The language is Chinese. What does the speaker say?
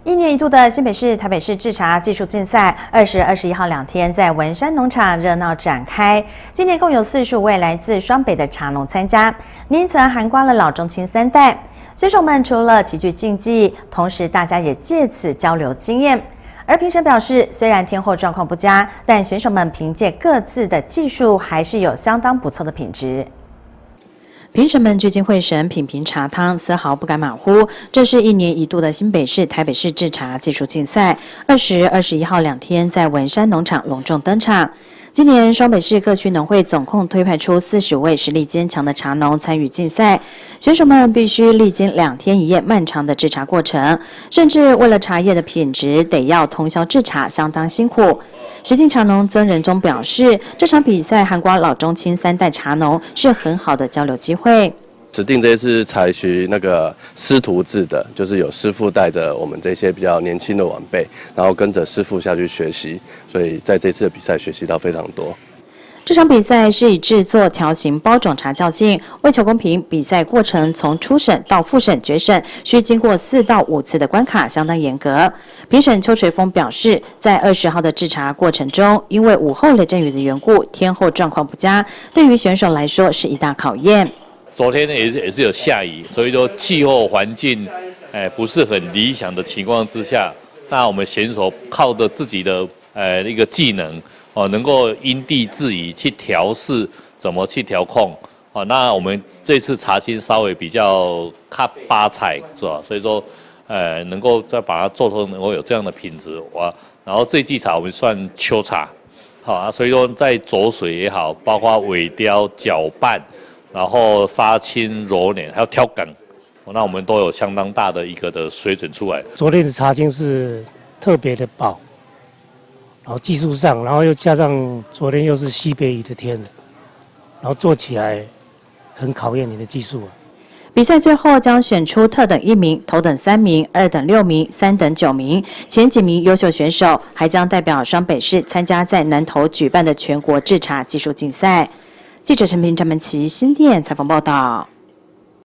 1年1度的新北市、台北市制茶技术竞赛20、21号2天在文山农场热闹展开。今年共有45位来自双北的茶农参加，年龄层涵盖了老中青3代。选手们除了齐聚竞技，同时大家也借此交流经验。而评审表示，虽然天候状况不佳，但选手们凭借各自的技术，还是有相当不错的品质。 评审们聚精会神品评茶汤，丝毫不敢马虎。这是1年1度的新北市、台北市制茶技术竞赛，20、21号2天在文山农场隆重登场。今年双北市各区农会总共推派出40位实力坚强的茶农参与竞赛，选手们必须历经2天1夜漫长的制茶过程，甚至为了茶叶的品质，得要通宵制茶，相当辛苦。 实境茶农曾仁宗表示，这场比赛涵盖老中青3代茶农，是很好的交流机会。 指定这一次采取那个师徒制的，就是有师傅带着我们这些比较年轻的晚辈，然后跟着师傅下去学习，所以在这次的比赛学习到非常多。 这场比赛是以制作条形包种茶较劲，为求公平，比赛过程从初审到复审、决审，需经过4到5次的关卡，相当严格。评审邱垂峰表示，在20号的制茶过程中，因为午后雷阵雨的缘故，天候状况不佳，对于选手来说是一大考验。 昨天也是有下雨，所以说气候环境不是很理想的情况之下，那我们选手靠着自己的一个技能。 能够因地制宜去调试，怎么去调控？那我们这次茶青稍微比较看八彩是吧？所以说，能够再把它做成能够有这样的品质哇。然后这季茶我们算秋茶，好啊，所以说在走水也好，包括尾雕、搅拌，然后杀青、揉捻，还有挑梗，那我们都有相当大的一个的水准出来。 昨天的茶青是特别的薄。 然后技术上，然后又加上昨天又是西北雨的天，然后做起来很考验你的技术啊。 比赛最后将选出特等1名、头等3名、2等6名、3等9名，前几名优秀选手还将代表双北市参加在南投举办的全国制茶技术竞赛。记者陈平、张门琪新店采访报道。